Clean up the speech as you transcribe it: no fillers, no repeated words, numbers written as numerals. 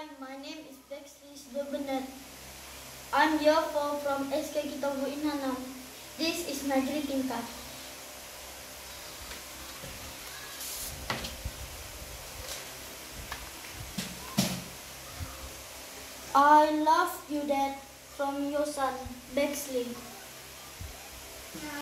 Hi, my name is Baxley. I'm year 4 from SK Kitabu in Hanam. This is my greeting card. I love you, Dad, from your son, Baxley.